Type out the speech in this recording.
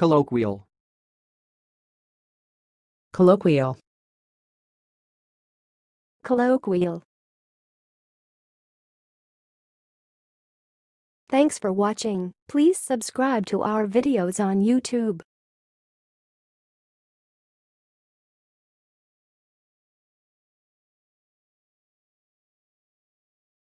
Colloquial. Colloquial. Colloquial. Thanks for watching. Please subscribe to our videos on YouTube.